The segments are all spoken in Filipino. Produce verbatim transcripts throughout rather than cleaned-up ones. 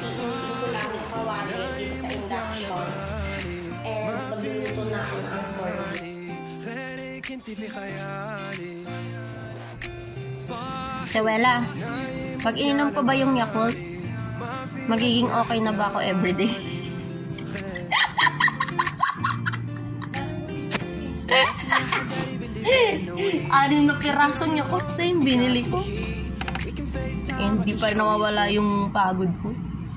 Kasi initin ko lang yung kawali dito sa induction. And magluluto na ako ng corn beef. Tewela, pag ininom ko ba yung Yakult, magiging okay na ba ako everyday? Anim na pirasong Yakult na yung binili ko. And di pa nawawala yung pagod ko.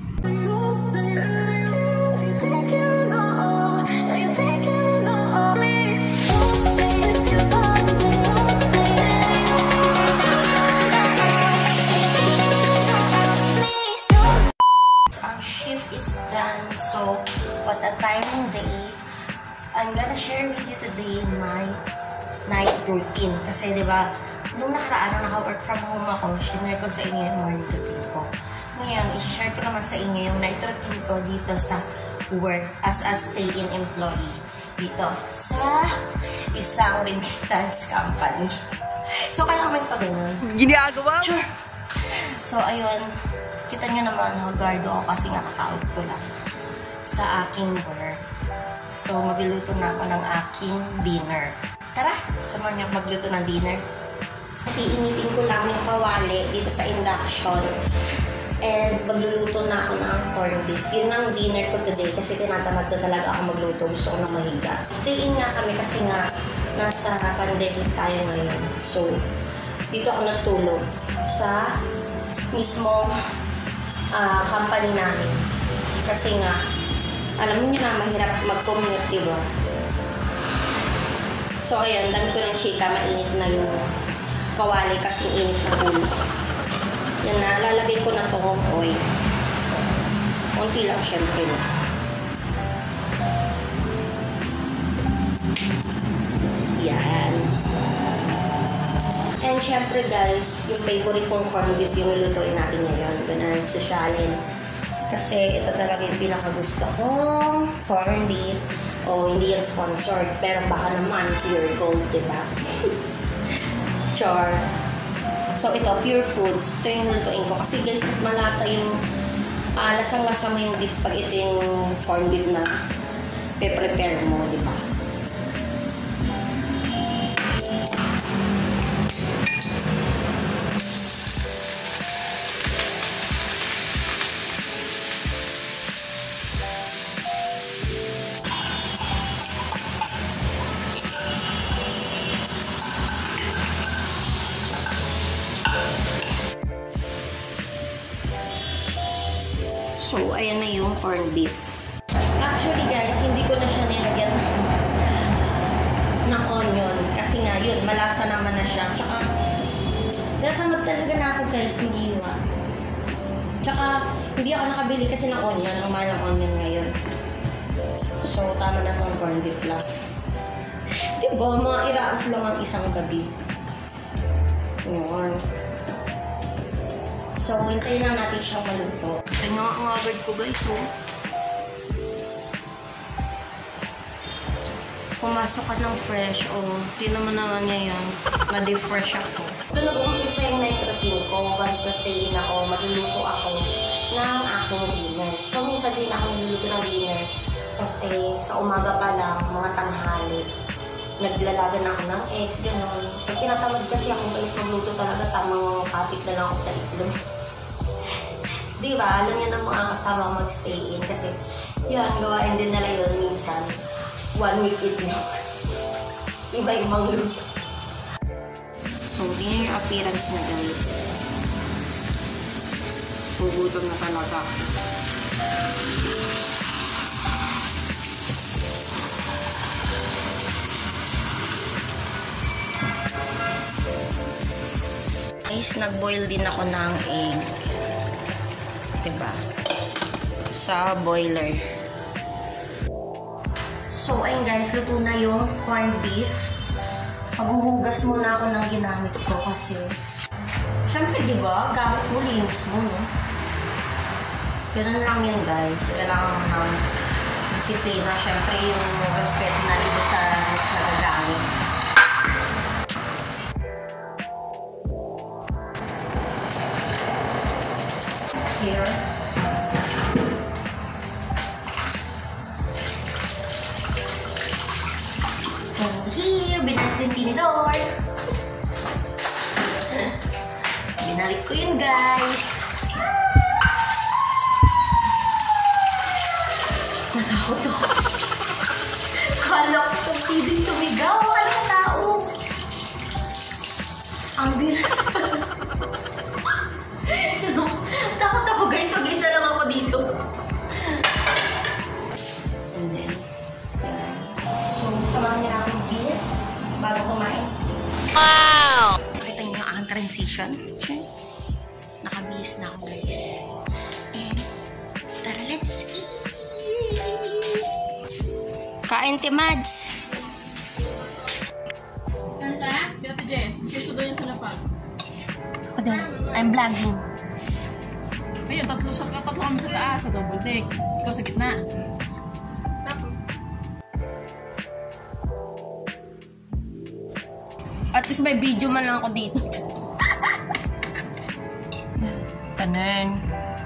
Our shift is done, so what a timing day. I'm gonna share with you today my night routine. Kasi diba, nung nakaraan, nung naka-work from home ako, share ko sa inyo yung morning routine ko. Ngayon, i-share ko naman sa inyo yung night routine ko dito sa work as a stay-in employee. Dito sa isang remittance company. So, kailangan pa ganun. Ginagawa? Sure. So, ayun. Kita nyo naman, hagardo ako kasi nga kaka-out ko lang sa aking work. So, magluluto na ako ng aking dinner. Tara, samahan niyo magluto ng dinner. Kasi initin ko lang yung kawali dito sa induction. And magluluto na ako ng corned beef. Yun ang dinner ko today kasi tinatamad na talaga ako magluto. Gusto ko na mahiga. Stay in nga kami kasi nga nasa pandemic tayo ngayon. So, dito ako nagtulog sa mismong uh, company namin. Kasi nga, alam niyo na mahirap mag-commute, diba? So, ayun, dami ko ng chika, mainit na yung kawali kasi init na ulo. Yan na, lalagay ko na itong oil. So, konti lang syempre na. Yan. And syempre guys, yung favorite kong corned beef yung nilutuin natin ngayon. Ganun, sosyalin. Kasi ito talaga yung pinakagusto kong corned beef. O, hindi yan sponsored. Pero baka naman, pure gold, diba? Char. So, ito, pure foods. Ito yung lutuin ko. Kasi guys, mas malasa yung, uh, lasang-lasa mo yung beef pag ito yung corned beef na pe-prepare mo, diba? So, ayan na yung corned beef. Actually guys, hindi ko na siya nilagyan ng onion. Kasi nga yun, malasa naman na siya. Tsaka, tinatamad talaga na ako guys, hindi hiwa. Tsaka, hindi ako nakabili kasi ng onion. Ang mahal ng onion ngayon. So, tama na itong corned beef lang. Diba, mga iraos lang ang isang gabi. Yun. So, hintayin lang natin siyang maluto. Ito nga ang agad ko guys, oh. Pumasok ka ng fresh, oh. Tignan mo naman niya yan. Na-defresh ako. Ito nag-umpisa yung night routine ko. Once na-stay in ako, magluluto ako ng aking dinner. So, minsan din ako magluluto ng dinner. Kasi sa umaga pa lang, mga tanghali, naglalagan ako ng eggs, gano'n. Pag tinatamad kasi ako guys, magluto talaga, tamang kapit na lang ako sa itlog. Diba? Alam niyo na mga kasama mag-stay in kasi yun, gawain din nila yun minsan. One week itlog. Iba-ibang luto. So, tingnan yung appearance na guys. Pugutom na talaga. Guys, nag-boil din ako ng egg. Diba? Sa boiler. So, ayun guys, luto na yung corned beef. Maghuhugas muna ako ng ginamit ko kasi syempre, diba? Gamit mo, linis mo, no? Ganun lang yan guys. Kailangan mo ng disiplina. Syempre, yung respect na dito sa nagagamit. Here. here. Binalik ko yung tinidor. Binalik ko yun, guys. Natakot ako. Kala ko itong T V sumigaw. Walang tao. Ang bilis pa. Takot ako, guys. Mag-isa lang ako dito. And then, so, samahan niya akong bilis bago kumain. Wow! Kita niyo ang transition. Nakabihis na ako, guys. And, tara, let's eat! Kain, Timads! Ano ka? Si Ate Jess, susunod niya sa lapag. Ako din. I'm vlogging. Ayun, tatlo sa tatlo kami sa taas, sa double deck. Ikaw sa gitna. At least may video man lang ako dito. Kanan.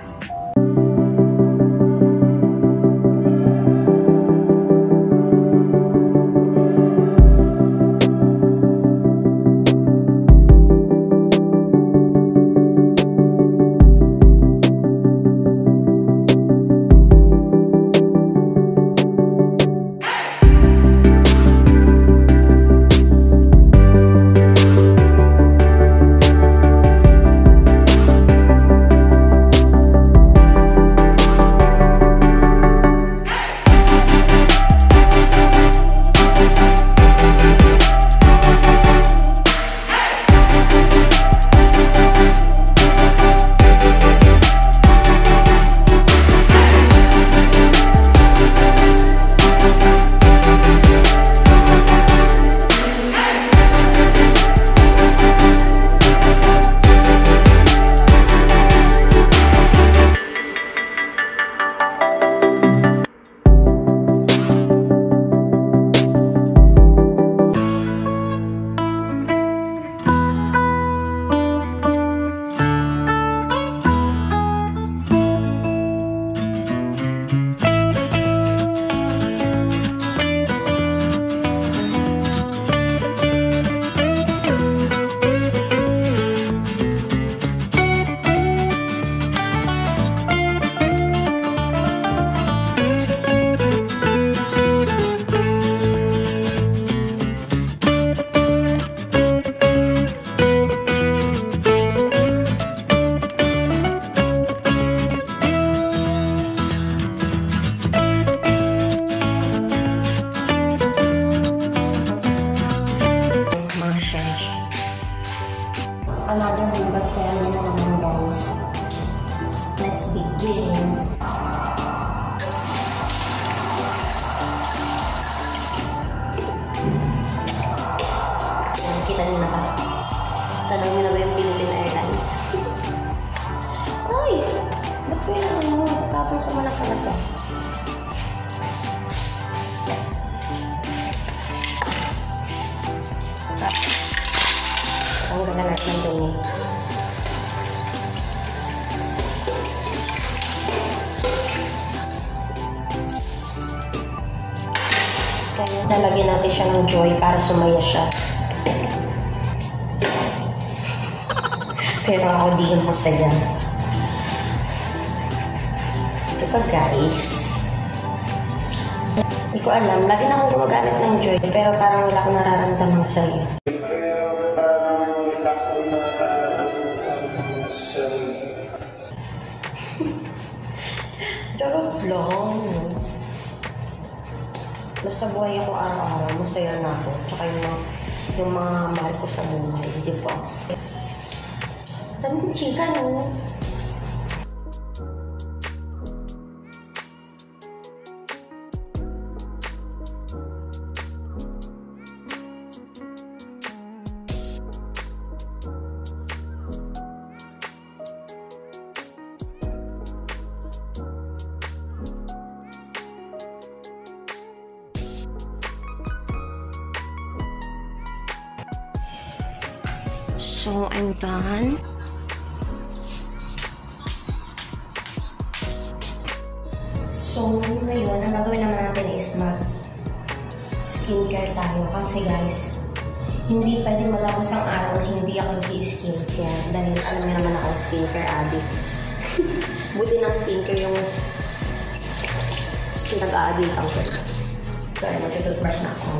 Another hugot ceremony na naman, guys. Let's begin. Kita niyo na ba? Tanong niyo na ba yung Philippine Airlines? Ay! Ba't ko yun ano? Tatapon ko muna pala ito. Ang ganda natin ng dumi. Kaya nalagyan natin siya ng joy para sumaya siya. Pero ako di yung masaya. Diba, guys? Hindi ko alam. Lagi na akong gumagamit ng joy pero parang wala akong nararamdaman sa'yo. Charot lang. Basta buhay ako araw-araw, masaya na ako. Tsaka yung mga, yung mga mahal ko sa buhay, di ba? Daming chika, no? So, I'm done. So, ngayon, ang gagawin naman natin is mag-skip mag-skincare tayo kasi guys, hindi pwede malabas ang araw na hindi ako nag-skincare dahil alam niyo naman ako skincare addict. Buti ng skincare yung nag-a-addict ang ko. So, ayun, mag-toothbrush na ako.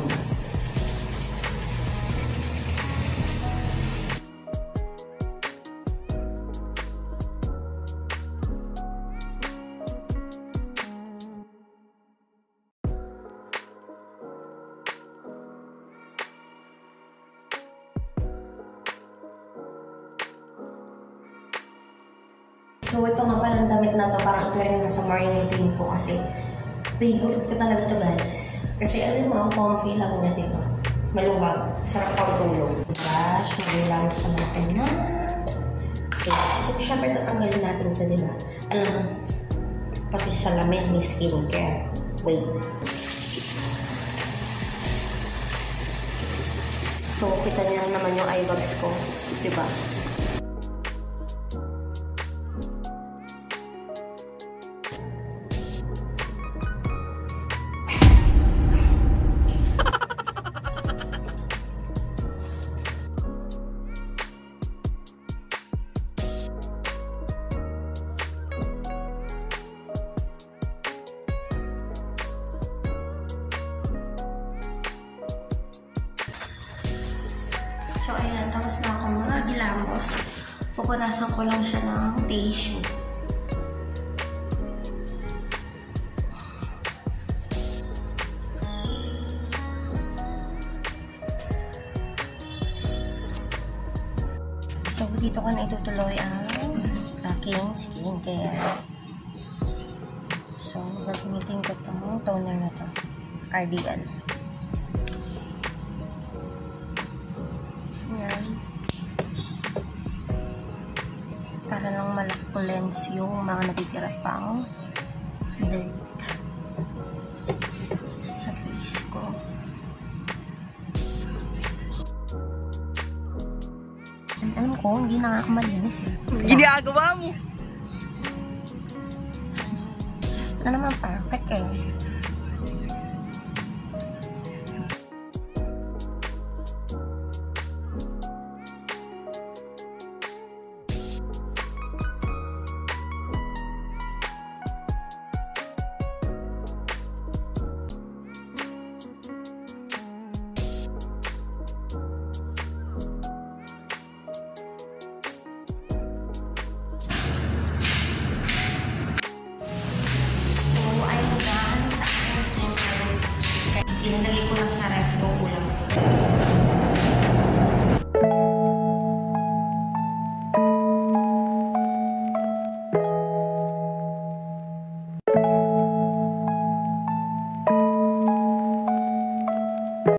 So, ito nga pala ang damit na to. Parang ito rin nasa morning routine ko kasi favorite ko talaga to guys. Kasi alam mo, ang comfy lang niya, diba? Maluwag. Sarap pang tulog. Brush, mag-ilamos naman ako na. Okay. So, syempre tatanggalin natin ito, diba? Alam mo, pati sa lamin ni skincare. Wait. So, kita niyo naman yung eye bags ko. Diba? So, ayan. Tapos na akong mga gilamos. Pupunasan ko lang siya ng tissue. So, dito ko na itutuloy ang aking skincare. So, gagamitin ko itong toner na to. Cardigan. Yan. Para lang malak-cleanse yung mga natitira pang dirt sa face ko. Alam ko, hindi na ako malinis eh. Ginagawa mo! Na naman perfect eh. Ilalagay ko lang sa ref ko ulam ko.